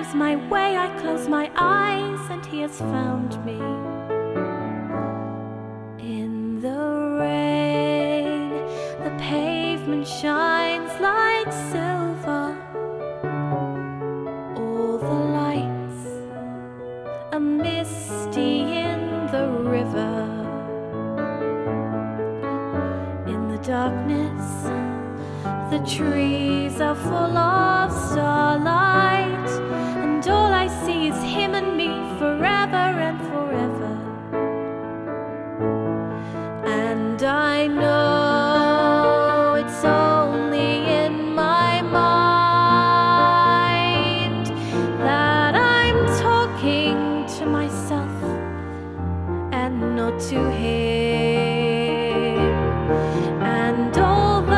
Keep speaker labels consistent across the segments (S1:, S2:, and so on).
S1: lose my way, I close my eyes, and he has found me. In the rain, the pavement shines like silver. All the lights are misty in the river. In the darkness, the trees are full of starlight, and all I see is him and me forever and forever. And I know it's only in my mind that I'm talking to myself and not to him. And although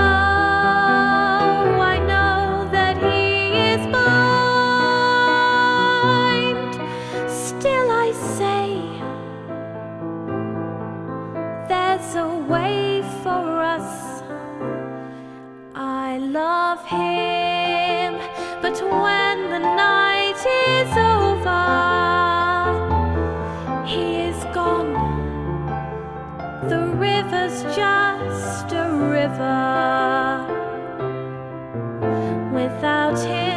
S1: I know that he is blind, still I say there's a way for us. I love him, but when the night is over, he is gone. The river's just a river without him.